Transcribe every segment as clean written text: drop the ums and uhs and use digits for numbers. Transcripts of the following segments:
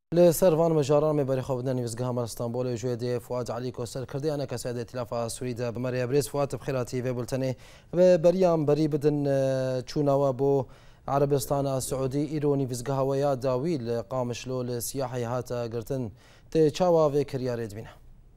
لسرفان مجاران مباري خوبنا نفسقها مال اسطنبول جويدي فؤاد عليكو سر كردي انا كسعد ائتلاف سوريدا بمريا بريز فؤاد بخيراتي في بولتني بريام بري بدن تشوناوا بو عربستان السعودي ايروني نفسقها ويا داويل قام شلول سياحي هاتا قرتن تشاوا في كريار ادمينا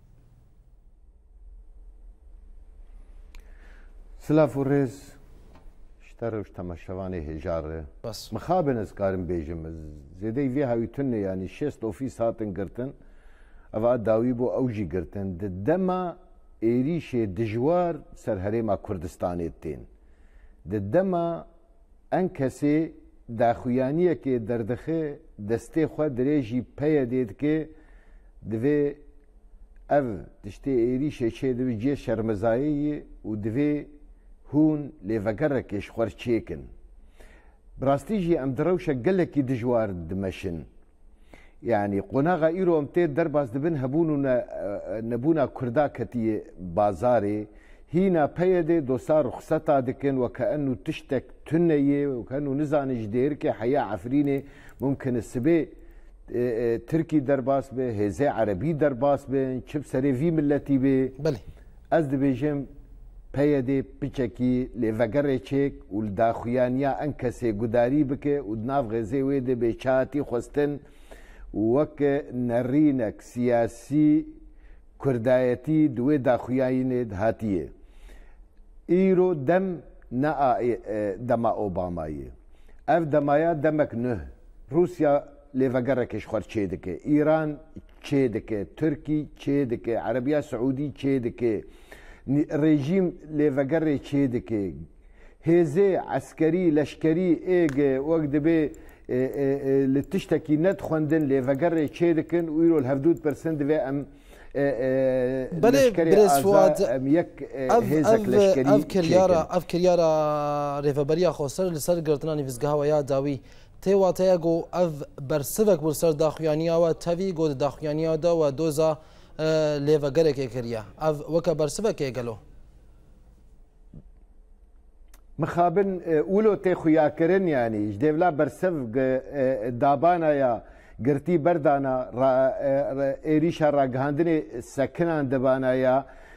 سلاف وريز اشتروش تماشواني هجار بس مخابن اسكارم بيجم زيدي فيها يتن يعني شيست اوفيس هاتن قرتن افا داوي بو اوجي قرتن ددما ايريش دجوار سر هريما كردستان التين ددما انكسي داخويانيه كي دردخه دستي خو دريجي بيا ديد كي دوي اف تشتي ايريش شي دوي جي شرمزايي ودوي هون ليفاقركش خورشيكن براستيجي ام دروشة قلكي دجوار دمشن يعني قناغا ايرو امتي درباز دبن هبونو نبونا كرداكتي بازاري هنا بيدي دوسار رخصتا دكن وكأنه تشتك تنية وكأنه نزان جديركي حياة عفريني ممكن السبي تركي درباس به هزي عربي درباس به شب سري في ملتي به بلي از دبيجم پیدی پچکی لیوگره چک و داخویانیا انکسی گداری بکه و ناف غزه ویده بیچاتی خواستن وک نرینک سیاسی کردایتی دوی داخویانین دهاتیه ایرو دم نا دما اوبامایه اف دمایا دمک نه روسیا لیوگره کش خور چه دکه ایران چه دکه ترکی چه دکه عربیه سعودی چه دکه رژیم لیوگره چه دکه هزه عسکری لشکری ایگ وقت به لتشتکی ندخوندن لیوگره چه دکن ویرو الهفدود پرسند و ام لشکری آزا ام یک هزک لشکری اف کریارا ریفبریا خوصر لسر گرتنانی فزگها و یا داوی تیوا تیگو اف برسوک برسر داخویانیا و تاوی گود داخویانیا دا و دوزا ليفاقرك كريا اف وكا برسبك يقالو مخابن اولو تيخويا كرن يعني جديفلا برسف دابانا يا قرتي بردانا ايريشا راقهاندني سكنان دبانا يا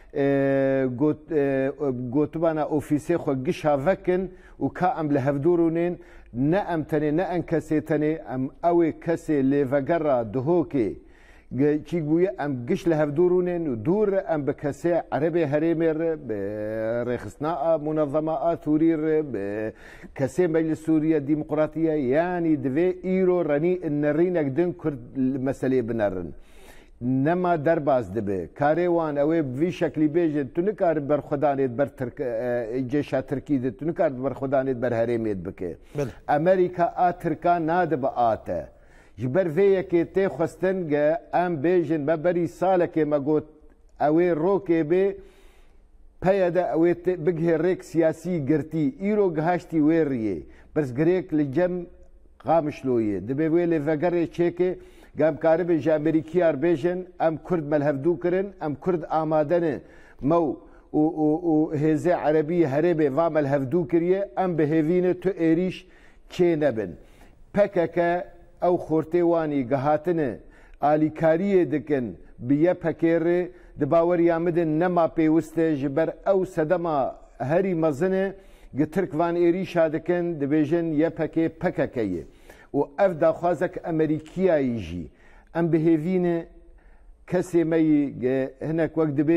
قوتبانا اوفيسي خو قشها فكن وكا ام لهفدورونين نأم تاني نأن كسي تاني ام اوي كسي ليفاقرا دهوكي چی گویه ام گش لهفدورونن دور ام بکسه عربی هریمر برخصناء منظمات ثورير بكسه مجلس سوريا الديمقراطية يعني دوی ایرو رنی النرینک دن کرد مسئله بنرن نما درباز دبه کاروان اوه بوی شکلی بیجن تو نکار بر خدانیت بر جیشا ترکی ده تو نکار بر خدانیت بر هریمیت بکه امریکا ترکا نادب آته جبر فيا كي تي خستن جا ام بيجن مبري سالك ما قوت اوي روكي بي بيدا اوي بجه ريك سياسي قرتي ايرو جهاشتي ويريه بس غريك لجم قامشلويه دبي ويلي فقري تشيكي قام كارب جا امريكيار بيجن ام كرد ملهفدو كرن ام كرد امادنه مو و هزي عربي هربي فام الهفدو كريه ام بهيفينه تو ايريش تشي نبن بككا او خورتوانی گهاتنه آلیکاریه دکن بیه پکره دباور یامدن نما پیوسته جبر او سدما هری مزنه گترک وان ایریشا دکن دبیجن یه پکه پککیه و اف داخوازک امریکیایی جی ام بهیوینه کسی می هناك وقت بي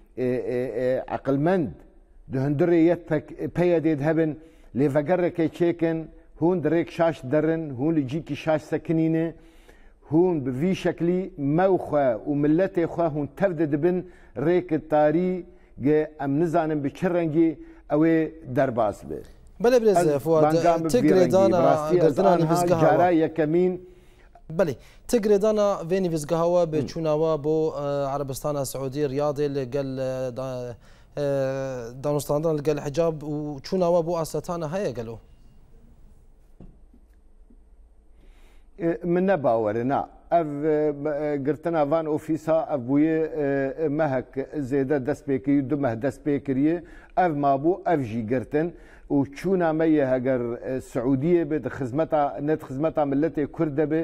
عقلمند دهندري يتك بيديد هبن لفقرك تشيكن هون دريك شاش درن هون لجيكي شاش سكنينه هون بفي شكلي موخا وملتي خوا هون تفدد بن ريك الطاري ام نزانم بشرنجي اوي درباس به بله برز فؤاد تقري دانا قلتنا نفسقها جارايا كمين بله تقري دانا في نفسقها بتشوناوا بو عربستان السعودي رياضي اللي قال دانوستان اللي قال حجاب وتشوناوا بو استانا هيا قالوا من باورنا اف قرتنا فان اوفيسا ابوي مهك زياده دسبيكي دمه دسبيكريه اف مابو اف جي قرتن وشونا ميه هجر السعوديه بد خدمتها نت خدمتها ملتي كرده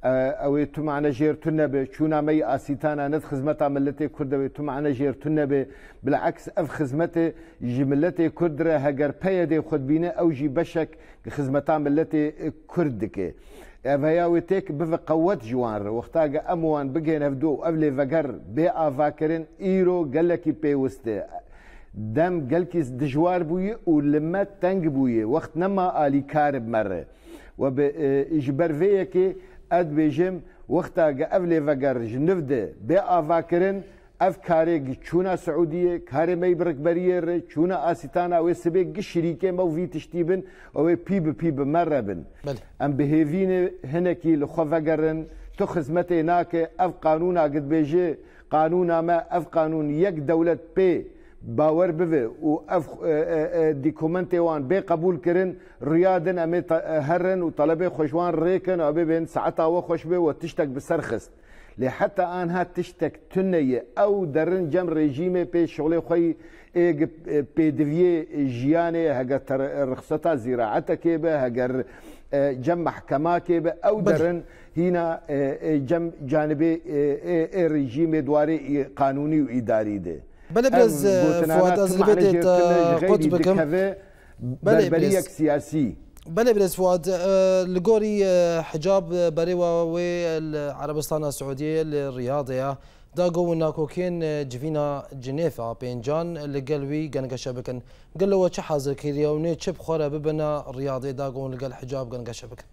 او تو معنا جيرتنا به چونا مي اسيتانا ند خدمتا ملتي كرد تو معنا جيرتنا به بالعكس اف خدمته جملتي كرد هجر بيدي خد بينا او جي بشك خدمتا ملتي كردك افياوتك بفقوت جوان وقتا اموان بجين هفدو قبل فجر بي افاكرن ايرو قالكي بيوست دم قالكي دجوار بوي ولما تنج بوي وقت نما الي كارب مره وباجبر فيكي اد بيجم وقتا قبل فجر جنفده بي افاكرن اف كاري چونا سعوديه كاري مي بركبريه چونا اسيتانا وسبي شريكه مو في تشتيبن او بيب مربن ام بهيفين هنكي لخفقرن تو خدمتي هناك اف قانونا قد بيجي قانونا ما اف قانون يك دوله بي باور بفي و اف ديكومنتي وان بي قبول كرن رياضن امي هرن وطلبي خوشوان ريكن او بين ساعتها وخوش بي وتشتك بسرخست لحتى انها تشتك تنية او درن جم ريجيمي بي شغلي خوي بي دفيه جياني هاجر رخصتا زراعتا كيبه هاجر جم محكمة كيبه او درن هنا جم جانبي ريجيمي دواري قانوني واداري ده بله برز فؤاد ازلبيت قد بكم بربريك سياسي بله برز فؤاد لقوري حجاب بريوا والعربستان السعودية الرياضية داقو ناكوكين جفينا جنيفا بينجان اللي قلوي قنقا شبكن قالوا وش حازر كيريا وني تشب خورا ببنا رياضي داقو لقى الحجاب قنقا شبكن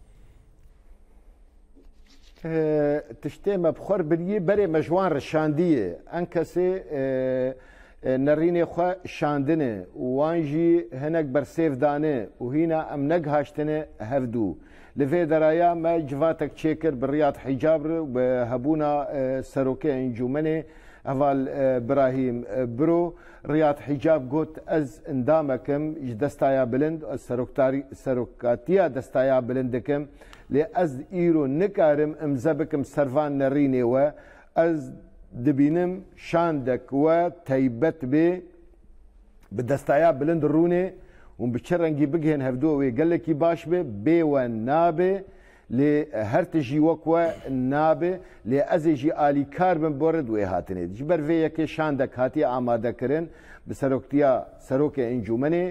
تشتي مبخور بري بري مجوان رشاندية انكسي نريني خوا شاندنه وانجي هناك برسيف دانه وهنا ام نقهاشتنه هفدو لفي درايا ما جفاتك تشيكر بالرياض حجاب بهبونا سروكي انجومني هفال ابراهيم برو رياض حجاب قوت از اندامكم دستايا بلند سروكاتيا دستايا بلندكم لأز إيرو نكارم امزبكم سرفان نريني و از دبينم شاندك و تيبت بي بدستايا بلند روني وبشرنجي بجهن هفدوي قال لك باش بي ونابي لهرتجي وكوا نابي لازجي الي كاربن بورد وهاتني جبر فيك شاندك هاتي آماده كرن بسروكتيا سروكي انجومني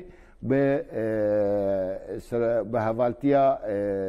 بهفالتيا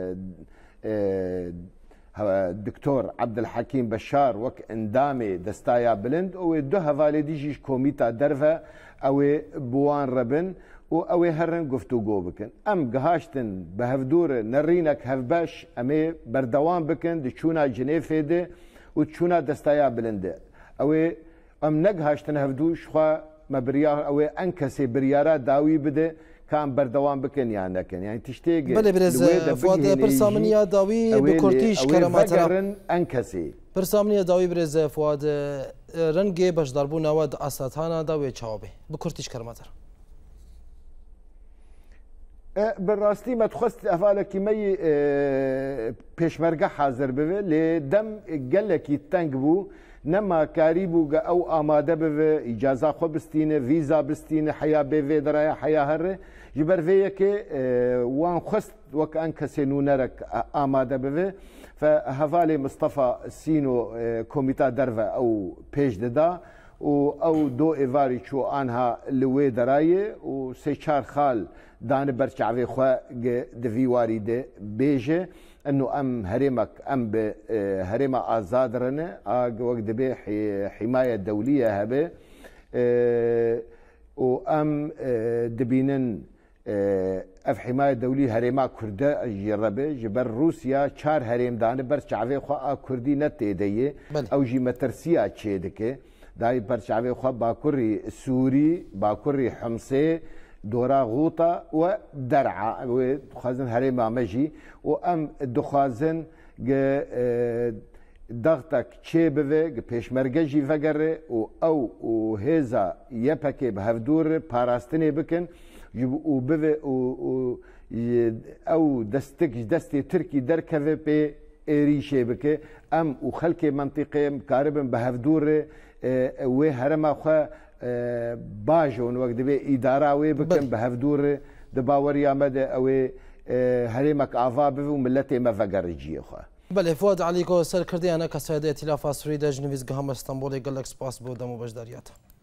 دكتور عبد الحكيم بشار وك اندامي دستايا بلند او دو هفالي ديجي كوميتا درفا او بوان ربن او هرن گفتگو بکن ام گهاشتن بهفدور نرینک هفباش امي بردوان بکن دی چونا جنیفه ده و چونا دستايا بلنده او ام نگهاشتن هفدوش خوا مبريار او انكسي بريارات داوي بده كان بردوان بكن يعني نكن يعني تشتيق بله برز فؤاد برسامنيا داوي بكورتيش كراماتها انكسي برسامنيا داوي برز فؤاد رنگي باش ضربونا ود اساتانا داوي چاوبي بكورتيش كراماتها بالراستي ما تخص افالك مي بيشمرقه حاضر بوي لدم قالك يتنقبو نما كاريبو او اماده به اجازه خو بستينه فيزا بستينه حياه بي درايا حياه هر جبر فيك وان خست وك ان كسينو نرك اماده به فهفالي مصطفى سينو كوميتا درفا او بيج ددا او دو ايفاري شو انها لوي درايه و سيشار خال دان برشعوي خو دفي واريده بيجه انه ام هرمك ام بهرمه ازاد رنه وقت به حمايه دوليه هبه وام دبينن اف حمايه دوليه هرمه كرده جربه جبر روسيا چار هرم دان برشعوي خو كردي نتيديه او جي مترسيا تشيدكه داي برشعوي خو باكوري سوري باكوري حمصه دورا غوطة ودرعة وخازن هريما مجي وام دخازن ضغطك تشيبه بيشمرجي فقر او وهذا يبكي بهفدور باراستني بكن وبه او دستي تركي دركفه بي ريشه بك ام وخلك منطقه مقاربا بهفدور وهرما خو باجون وقت به اداره وي بكم بهفدور دباوري امد او هرمك افا به وملتي ما فقرجي خو بله فواد علیکۆ سەرکردیانە کە سەیدە ئێتیلافا سووریدا ژنویزگە هەمە ئەستەمبۆڵی گەلک سپاس بۆ دەم و بەشداریاتە.